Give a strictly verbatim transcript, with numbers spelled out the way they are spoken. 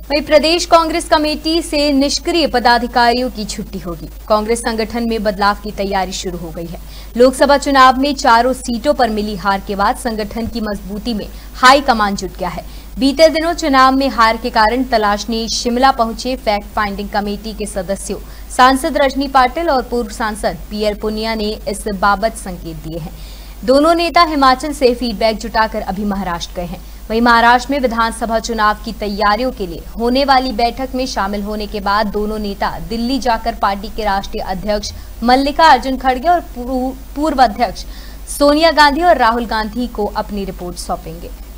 वहीं प्रदेश कांग्रेस कमेटी से निष्क्रिय पदाधिकारियों की छुट्टी होगी। कांग्रेस संगठन में बदलाव की तैयारी शुरू हो गई है। लोकसभा चुनाव में चारों सीटों पर मिली हार के बाद संगठन की मजबूती में हाई कमान जुट गया है। बीते दिनों चुनाव में हार के कारण तलाशने शिमला पहुंचे फैक्ट फाइंडिंग कमेटी के सदस्यों सांसद रजनी पाटिल और पूर्व सांसद पीएल पुनिया ने इस बाबत संकेत दिए हैं। दोनों नेता हिमाचल से फीडबैक जुटाकर अभी महाराष्ट्र गए हैं। वहीं महाराष्ट्र में विधानसभा चुनाव की तैयारियों के लिए होने वाली बैठक में शामिल होने के बाद दोनों नेता दिल्ली जाकर पार्टी के राष्ट्रीय अध्यक्ष मल्लिकार्जुन खड़गे और पूर्व अध्यक्ष सोनिया गांधी और राहुल गांधी को अपनी रिपोर्ट सौंपेंगे।